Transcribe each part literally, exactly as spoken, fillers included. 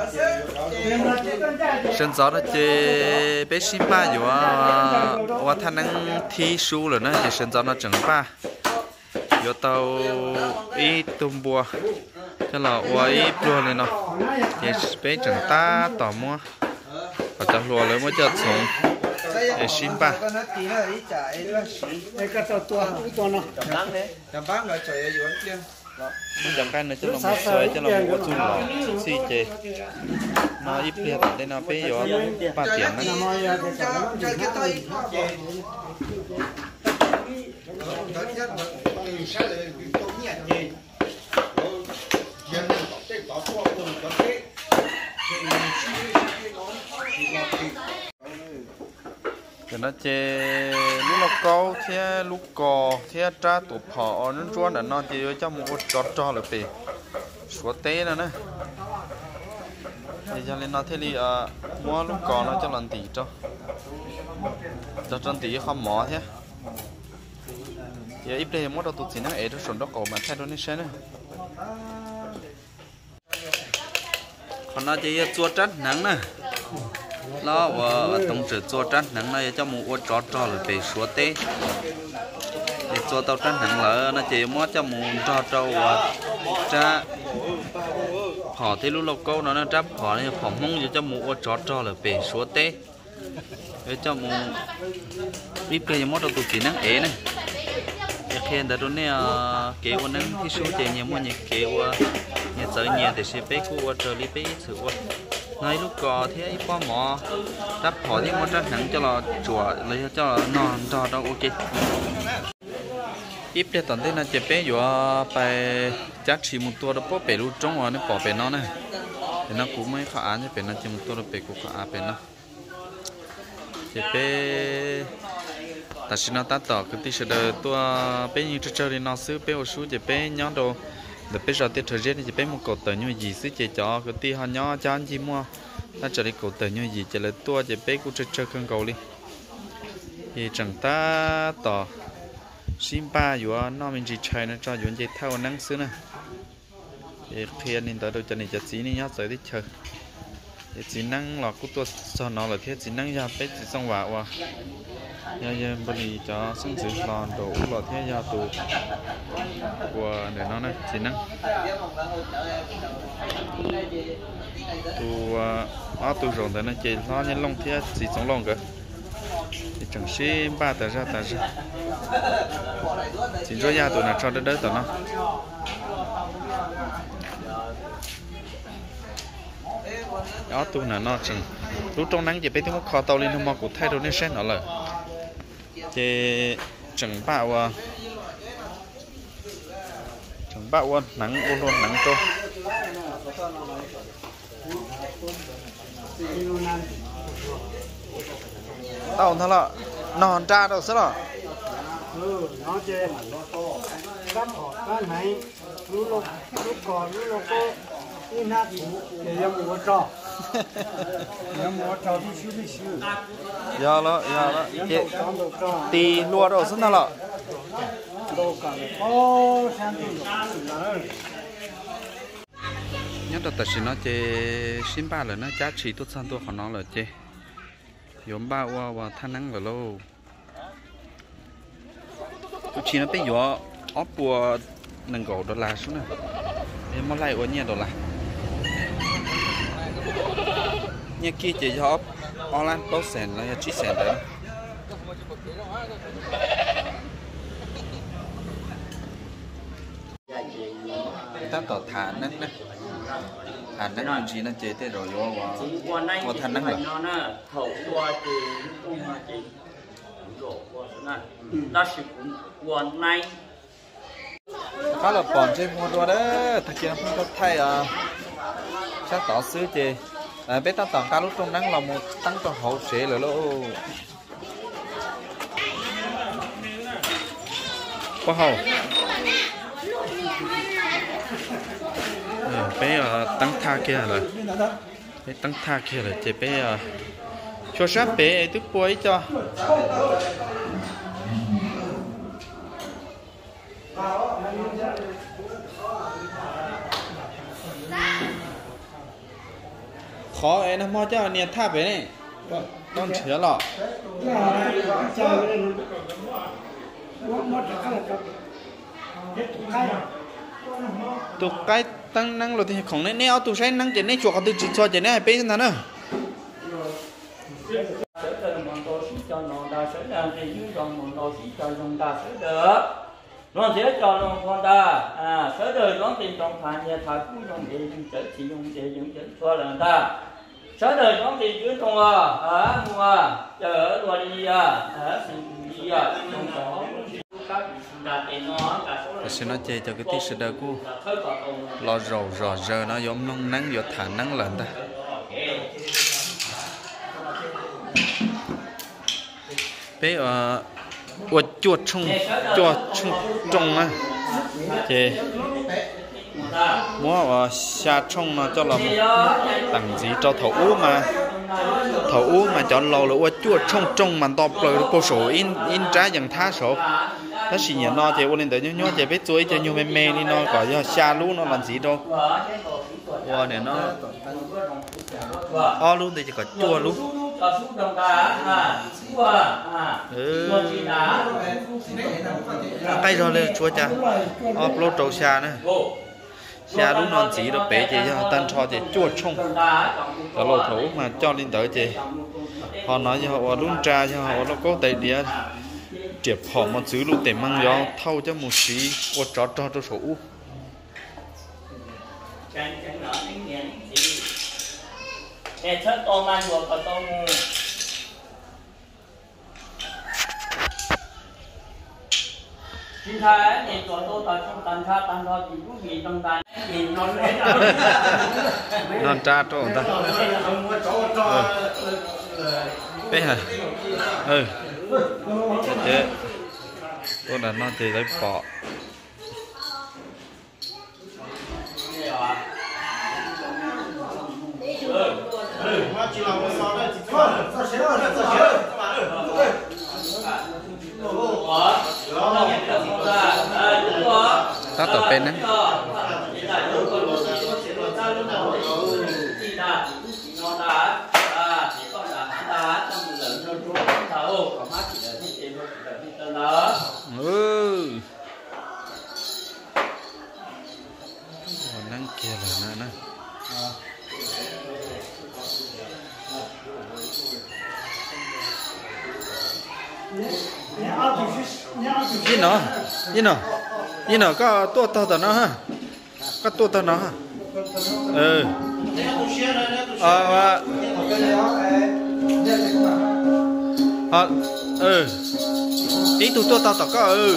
sân gió nó chơi bé sim baอยู่ว่าว่าท่านั่งที่ชูเลยนะจะsân gió nó chẳng baอยู่tàu ý tôm bùa cho làว่าý bùa này nóจะbé chẳng ta tỏ mua và tàu lùaเลยmới cho sống để sim ba mình chẳng cái nữa cho là một sợi cho là một chung lọ xì chè nó ít liệt đây nó bé gió ba tiếng này thì nó chè lúc nó câu thế lúc cò thế tra tụt họ nó chua là nó chỉ cho một chót cho là bị số té nữa nè thì cho nên nó thế thì mua lúc cò nó cho lần tỷ cho cho lần tỷ không mỏ thế giờ ít đây mua đâu tụt gì nó ấy nó sồn đó cổ mà thay đó nên xem nữa còn nó chỉ chua trát nắng nè nó và tổng trị chua trát nắng này cho một ô chó cho là về số té thì chua tàu trát nắng là nó chỉ mua cho một cho trâu và cha họ thì lúc lâu câu nó nó tráp họ này họ mong cho một ô chó cho là về số té để cho một ít cây mua đâu tụt chỉ nắng ế này khi đã đốn này kế quan nắng thì số chơi nhiều mua nhiều kế qua nhiều tới nhiều để xem bé của trời đi bé sự qua ngay lúc cò thế qua mỏ đắp họ thì mua trát nắng cho là chùa lấy cho là non cho đâu ok ít để tận thế là chơi bé vừa phải chắc chỉ một tua đó bỏ bé lúc trong rồi nó bỏ bé nó này thì nó cũng mới khó ăn chứ bé nó chỉ một tua đó bé cũng khó ăn bé nó chơi bé ta xin nó ta tỏ cái tí sẽ đợi tua bé như chơi đi nó xứ bé ở xuống chơi bé nhớ đồ để bây giờ tiết thời gian thì bé một cột tờ như gì xứ chơi cho cái tí họ nhớ cho anh chị mua ta trở đi cột tờ như gì chơi lại tua chơi bé cũng chơi chơi con cầu đi thì chẳng ta tỏ sim ba dù nó mình chỉ chơi nó cho dù chơi thao năng xứ nè thì khi anh tới đâu cho nên cho chỉ nên nhớ tới đi chơi thì chỉ năng là cũng tua cho nó là thế chỉ năng ra bé chỉ xong vào à giờ giờ bên này cho sinh sự lòn đồ lò thế giờ tụ của để nó này chỉ năng tụ á tụ rồng để nó chỉ nó nhân long thế chỉ sống long cơ thì chẳng xí ba tờ ra tờ ra chỉ cho nhà tụ nào cho đỡ đỡ tờ nó đó tụ nào nó chẳng lúc trong nắng chỉ biết tiếng kho tàu lên không mà cũng thay đổi nên xét nó là chế chẳng bạo à chẳng bạo luôn nắng ôn luôn nắng to tao thằng lọ nòn tra đâu sao lọ ừ nó chơi cắt họ cái này lúc lúc lúc còn lúc lúc có cái nát để cho mua trò cho mua trò đi xíu đi xíu giờ đó giờ đó chế tì lúa đâu sao lọ đâu cả ô sang tiền nhất là tại nó chế xin ba là nó giá trị tốt sang tôi còn nó là chế yếm ba qua và than nắng rồi lâu tôi chỉ nó bây giờ ốp của nâng cổ đô la xuống này em mới lại ở nhà đô la nhà kia chỉ cho ốp online tốt sền là chỉ sền đấy ta tỏ thả nắng nè thả nắng mình chỉ nó chế thế rồi vô và và than nắng rồi khá là bòn trên mua đồ đó thật kia nó không có thay à chắc tỏ xứ chê à bé ta tỏ cá lúc trong nắng là một tăng cho hậu sẽ là lỗ có hậu bé tăng tha kia rồi bé tăng tha kia rồi chê bé cho sát bé tức bôi cho khó ấy nó mua cho nhiệt tháp ấy này con chứa lọ tụ cái tăng năng rồi thì không nên neo tụ sẽ năng chỉ nên chuột từ chỉ cho chỉ nên hai bên thế nào nó sẽ cho nó con ta à sở đời nó tiền trong phản nhà thải cũng dùng để dùng để chỉ dùng để dùng để cho lần ta sở đời nó tiền dưới trong à mua chờ rồi đi à à xin đi à trong đó sẽ nói chơi cho cái tí sự đời của lo rầu rò rờ nó giống nông nắng vô thả nắng lợn ta bé ở ở chuột chung chuột chung trồng á chị mua ở xa trồng nó cho là tặng gì cho thầu ú mà thầu ú mà chọn lầu là ở chuột chung trồng mà to rồi cô sổ in in trái dần tha sổ nó xì nhở nó chị ôn lên tới nhớ nhớ chị biết chuối cho nhiều mê mê đi nó có cho xa lú nó làm gì đâu wow này nó o luôn thì chỉ có chua luôn ừ. Cây rồi lên chua cha upload trâu xa nữa xa lúc non chỉ được bể chị cho tân cho chị chua chung cho lô thủ mà cho lên tới chị họ nói cho họ luôn tra cho họ nó có tay đĩa triệt họ một xứ lúc để mang gió thâu cho một xí ô chó cho cho số để chất to man của có to ngu chính thái để cho tôi tại trong tàn tha tàn tha thì cũng vì trong tàn thì nó lấy non tra cho người ta bé hả ừ thế tôi là nó thì lấy bỏ ta tập bên đấy ừ năng kia là nè nhìn nó nhìn nó nhìn nó có tua to tao nó ha có tua tao nó ha ừ ờ ờ ừ tí tụ tua tao tao có ừ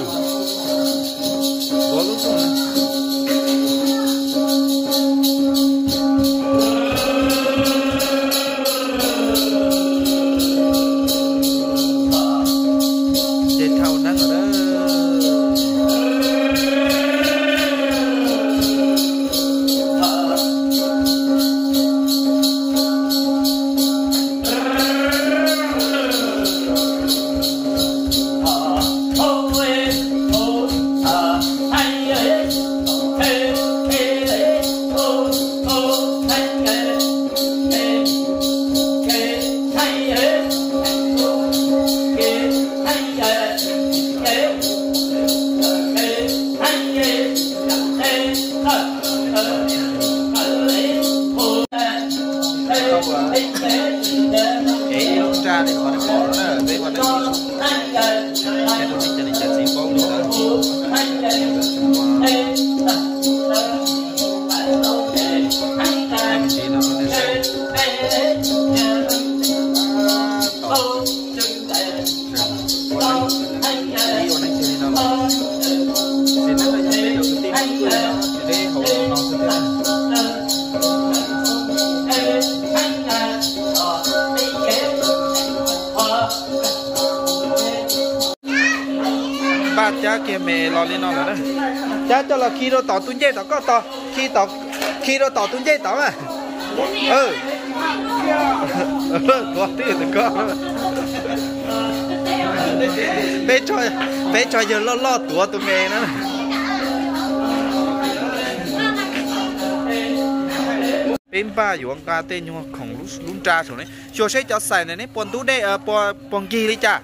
có lúc rồi ba cha kia mẹ lo lên nó rồi đó cha cho là khi nó tỏ tuôn dây tỏ có tỏ khi tỏ khi nó tỏ tuôn dây tỏ mà ừ có tí thì có bé cho bé cho giờ lo lo tuổi tụi mẹ nó bé tên baอยู่อังกาเต้นอยู่ของลุงจ่าส่วนนี้ชัวใช้จะใส่ในนี้ปนตู้ได้เออปนปนกีเลยจ้ะ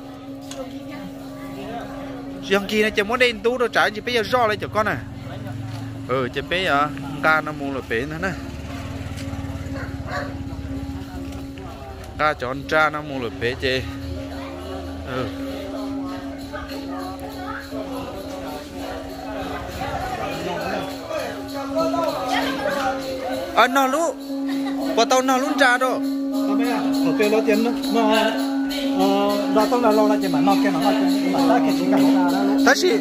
ยังกีนะจะมดเด่นตู้เราจ่ายจะไปยังรอเลยจ้ะก้อนน่ะเออจะไปอ่ะกาน้ำมูลเราเป็นนะนะกาจอนจ่าน้ำมูลเราเป็นเจเอออ่ะนอนรู้พอตอนนอนลุ้นจ่าด้วยทำไมอ่ะผมเจอรถเย็นเนาะเออเราต้องเราเราจะมานอกแค่นอกแค่มาได้แค่ชิ้นกันของเราแล้วแต่สิ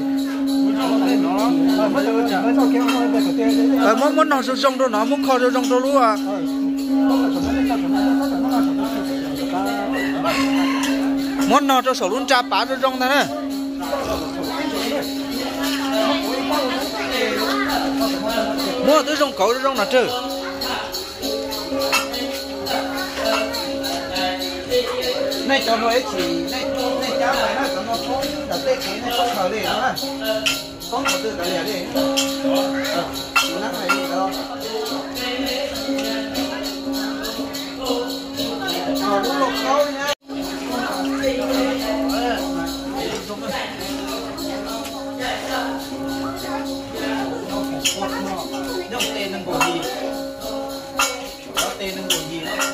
เออมันมันนอนจงๆด้วยเนาะมันคอจงๆด้วยรู้อ่ะมันนอนจะสลุ้นจ่าป่าจงๆนะเนี่ยmua tới trong cổ trong là chứ này cho nó chỉ này này cháu này nó cho nó không đặt tết cái này không khởi đi nữa không có từ cái này đi nó này đi đâu ờ lúc lục câu nha nó tên nó bộ gì nó tên nó bộ gì nó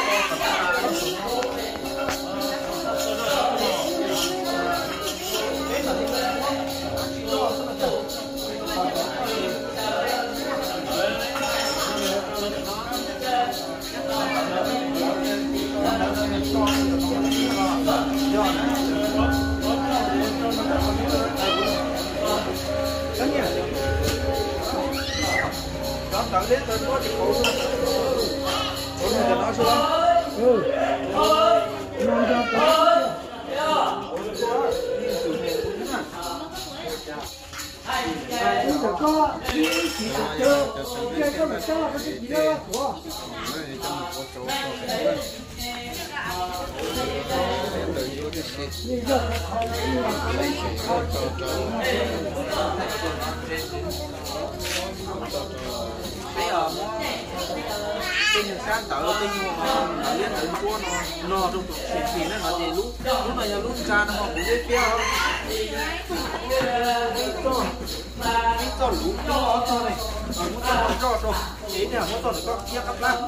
Tặng đến tôi có cái cổ luôn. Cổ này nó xuống. Ừ. Nó ra có. Chỉ có chỉ chưa. Cái cái mà sao cái gì đó của. Bây giờ tin sáng tạo tin mà liên hệ của nó nó trong chuyện gì nó là gì lúc lúc này lúc ra nó cũng biết biết không cái con lũ to to này muốn cho cho cho thế nào muốn cho được có kia cặp lá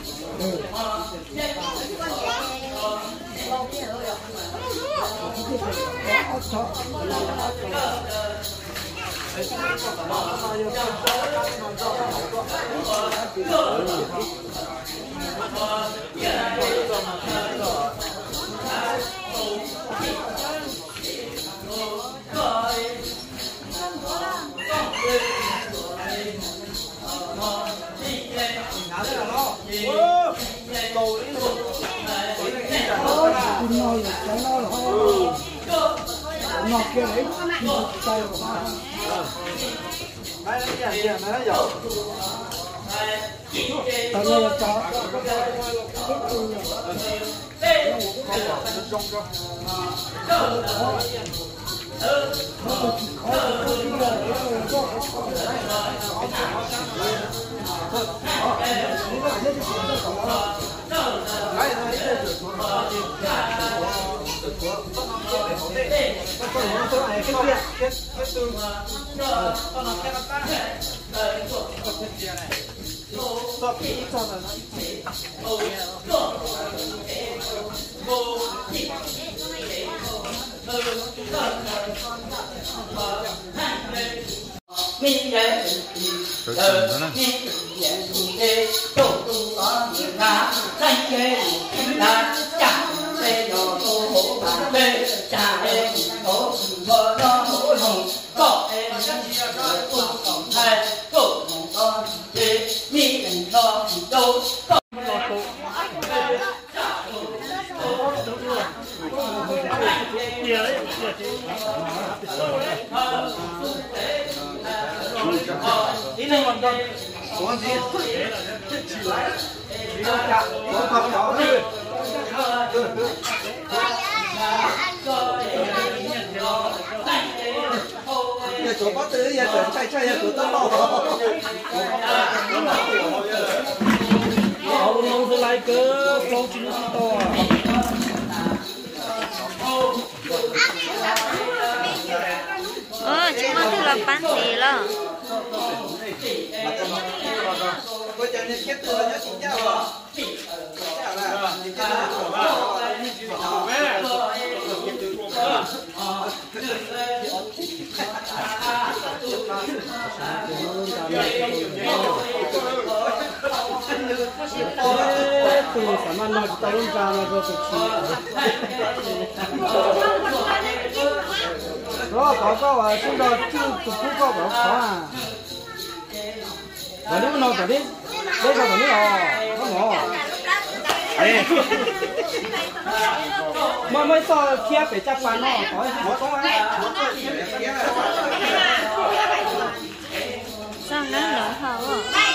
ngọt kia đấy tay của ba đấy nó nhẹ nó dở tại đây là chó mình đây từ mình tổ tu có người ta thanh kê là chẳng để cho tu bản bê trả em tổ vợ đó hối hồng có em tu tổng thay tổ con để mi mình cho đâu đi lên còn con có gì chỉ lấy đi đâu cả có thằng nhỏ đi giờ chỗ có tới giờ chạy chạy giờ tụi tao ai cứ lâu chín nó to ờ chúng nó tự là bán gì là từ sản phẩm nào tao luôn ra mà rồi rồi có có à chúng ta chưa tụt phú có bảo có à và nếu nó phải đi đây là cái này không ngỏ mà mới so kia phải chấp phán nó có có có ấy sao nó nở hở à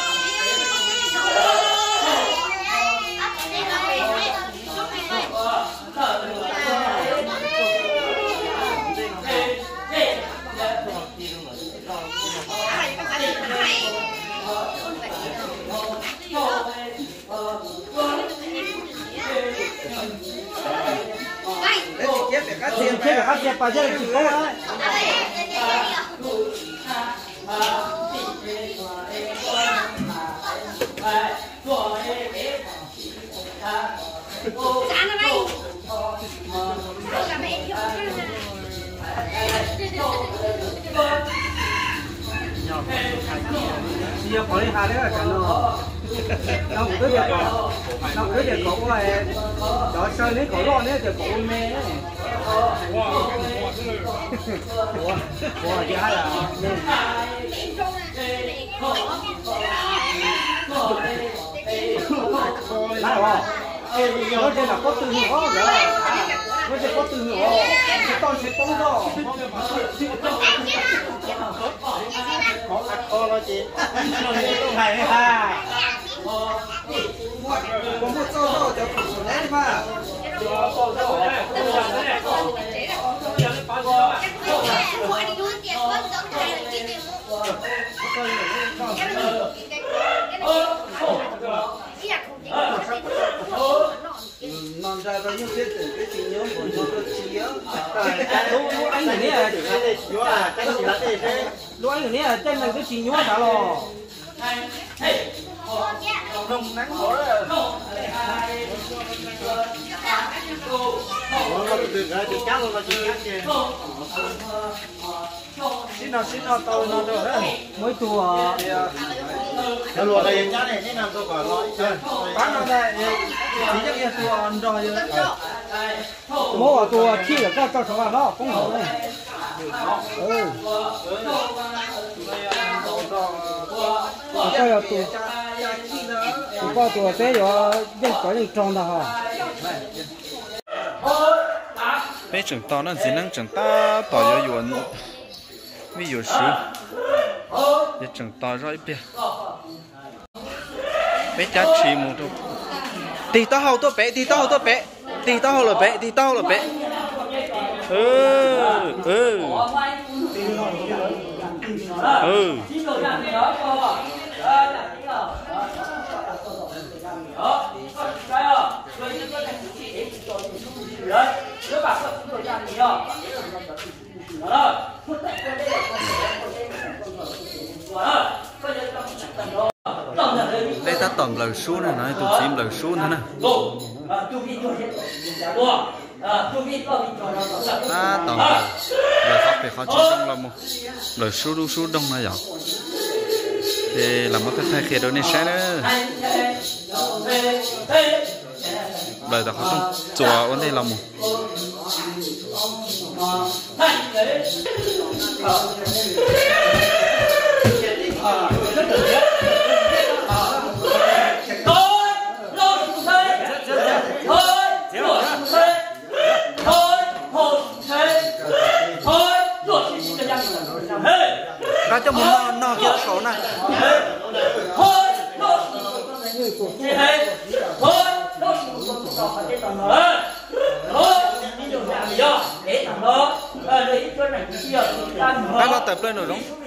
thì thế là các chép bài chơi chỉ có đấy giờ có đi hà đấy là cái nó nó cũng cứ việc nó cứ việc cổ này đó chơi đấy cổ lo đấy thì cổ mê đấy wow chị hay là lại không nó đây là có từ ngữ rồi nó sẽ có từ ngữ rồi tôi sẽ tốn rồi có có lo chị hay ha có một số số cho phụ nữ đấy mà non ra bao nhiêu biết cái trí nhớ của nó được trí nhớ lúc anh này nè chú à cái gì là thế lúc anh này nè trên này cái trí nhớ đã lo không nắng quá nó từ ra từ cá luôn là từ cá kìa xin nào xin nào tàu nó được đấy mới chùa cái lúa này cá này thế nào tôi còn nói bán nó đây chỉ chắc là chùa ăn rồi mua ở chùa khi ở cái cho số vào đó cũng hậu đây ừ cái là chùa chùa qua chùa thế rồi dân có những tròn đó hả bây giờ tao nó chỉ năng chẳng ta tao có yuan ví dụ số giờ chẳng tao rồi bây bây giờ chỉ một chút thì tao hậu tôi bé thì tao hậu tôi bé thì tao hậu là bé thì tao là bé ừ ừ ừ đây ta tổng lời số này nói tụi chim lời số nữa nè ta tổng lời lời pháp về khó chịu trong là một lời số đu số đông là gì thì làm một cái thay khiết đó nên sẽ nữa lời ta khó trong chùa vấn đề là một ra cho mình nó nó kia số này các nó tập lên rồi đúng